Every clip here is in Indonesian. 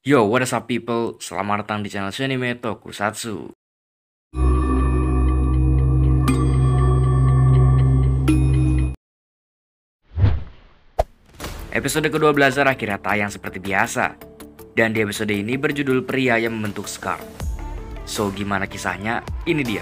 Yo, what is up people? Selamat datang di channel Shinime Tokusatsu. Episode kedua Blazer akhirnya tayang seperti biasa. Dan di episode ini berjudul Pria yang Membentuk Scar. So, gimana kisahnya? Ini dia.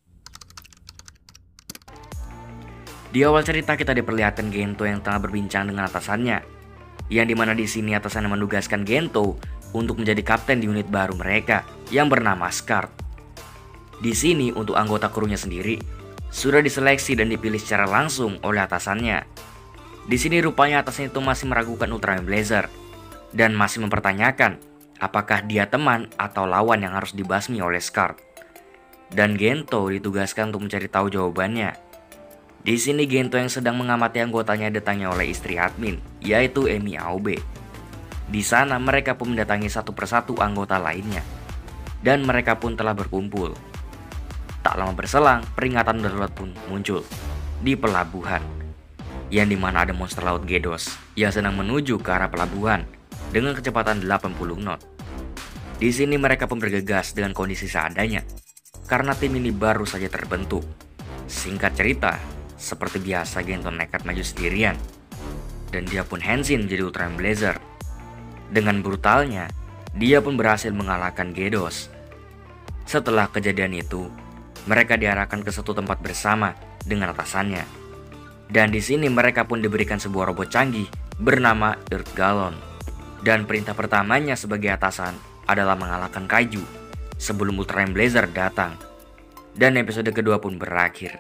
Di awal cerita kita diperlihatkan Gento yang tengah berbincang dengan atasannya. Yang dimana di sini atasannya menugaskan Gento untuk menjadi kapten di unit baru mereka yang bernama Scar. Di sini untuk anggota krunya sendiri sudah diseleksi dan dipilih secara langsung oleh atasannya. Di sini rupanya atasannya itu masih meragukan Ultraman Blazer dan masih mempertanyakan apakah dia teman atau lawan yang harus dibasmi oleh Scar. Dan Gento ditugaskan untuk mencari tahu jawabannya. Di sini Gento yang sedang mengamati anggotanya ditanya oleh istri admin, yaitu Emi Aobe. Di sana mereka pun mendatangi satu persatu anggota lainnya. Dan mereka pun telah berkumpul. Tak lama berselang, peringatan darurat pun muncul di pelabuhan. Yang dimana ada monster laut Gedos yang sedang menuju ke arah pelabuhan dengan kecepatan 80 knot. Di sini mereka pun bergegas dengan kondisi seadanya karena tim ini baru saja terbentuk. Singkat cerita, seperti biasa Gento nekat maju sendirian. Dan dia pun Henshin jadi Ultraman Blazer. Dengan brutalnya, dia pun berhasil mengalahkan Gedos. Setelah kejadian itu, mereka diarahkan ke satu tempat bersama dengan atasannya. Dan di sini mereka pun diberikan sebuah robot canggih bernama Earth Gallon. Dan perintah pertamanya sebagai atasan adalah mengalahkan Kaiju sebelum Ultraman Blazer datang. Dan episode kedua pun berakhir.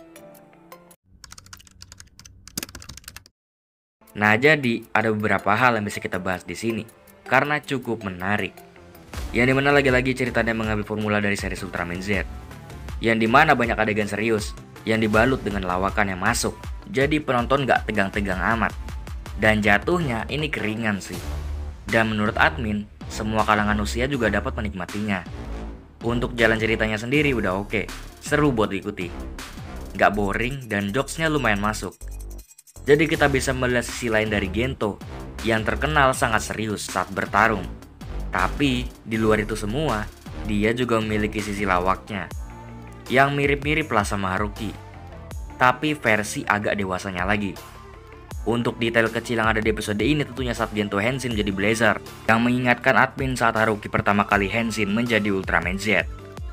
Nah, jadi ada beberapa hal yang bisa kita bahas di sini karena cukup menarik. Yang dimana lagi-lagi ceritanya mengambil formula dari series Ultraman Z. Yang dimana banyak adegan serius yang dibalut dengan lawakan yang masuk. Jadi penonton gak tegang-tegang amat. Dan jatuhnya ini keringan sih. Dan menurut admin, semua kalangan usia juga dapat menikmatinya. Untuk jalan ceritanya sendiri udah oke, seru buat diikuti. Gak boring dan jokesnya lumayan masuk. Jadi kita bisa melihat sisi lain dari Gento yang terkenal sangat serius saat bertarung. Tapi di luar itu semua, dia juga memiliki sisi lawaknya yang mirip-mirip lah sama Haruki, tapi versi agak dewasanya lagi. Untuk detail kecil yang ada di episode ini tentunya saat Gento Henshin jadi Blazer, yang mengingatkan admin saat Haruki pertama kali Henshin menjadi Ultraman Z.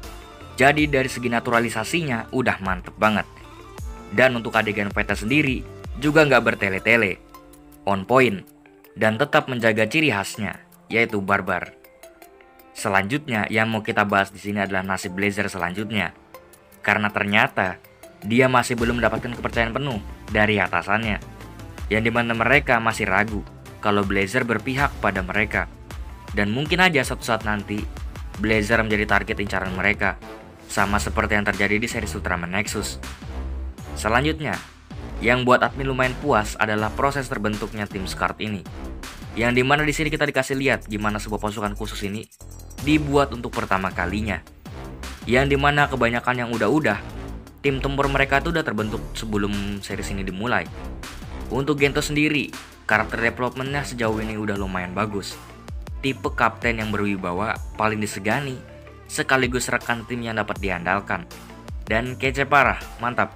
Jadi dari segi naturalisasinya udah mantep banget. Dan untuk adegan fight sendiri juga nggak bertele-tele, on point, dan tetap menjaga ciri khasnya, yaitu barbar. Selanjutnya yang mau kita bahas di sini adalah nasib Blazer selanjutnya, karena ternyata dia masih belum mendapatkan kepercayaan penuh dari atasannya, yang dimana mereka masih ragu kalau Blazer berpihak pada mereka, dan mungkin aja suatu saat nanti Blazer menjadi target incaran mereka, sama seperti yang terjadi di series Ultraman Nexus. Selanjutnya, yang buat admin lumayan puas adalah proses terbentuknya tim Scar ini. Yang dimana di sini kita dikasih lihat gimana sebuah pasukan khusus ini dibuat untuk pertama kalinya. Yang dimana kebanyakan yang udah tim tempur mereka tuh udah terbentuk sebelum series ini dimulai. Untuk Gento sendiri, karakter developmentnya sejauh ini udah lumayan bagus. Tipe kapten yang berwibawa, paling disegani, sekaligus rekan tim yang dapat diandalkan. Dan kece parah, mantap.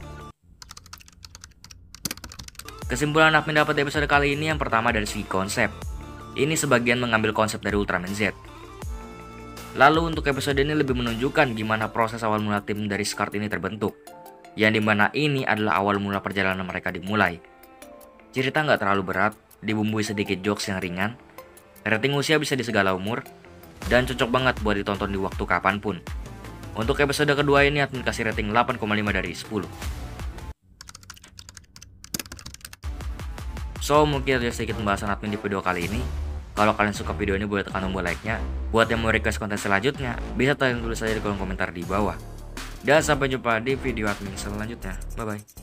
Kesimpulan admin dapat di episode kali ini yang pertama dari segi konsep. Ini sebagian mengambil konsep dari Ultraman Z. Lalu untuk episode ini lebih menunjukkan gimana proses awal mula tim dari Scar ini terbentuk. Yang dimana ini adalah awal mula perjalanan mereka dimulai. Cerita nggak terlalu berat, dibumbui sedikit jokes yang ringan. Rating usia bisa di segala umur. Dan cocok banget buat ditonton di waktu kapanpun. Untuk episode kedua ini admin kasih rating 8,5 dari 10. So, mungkin ada sedikit pembahasan admin di video kali ini. Kalau kalian suka video ini boleh tekan tombol like-nya. Buat yang mau request konten selanjutnya, bisa tulis saja di kolom komentar di bawah. Dan sampai jumpa di video admin selanjutnya. Bye-bye.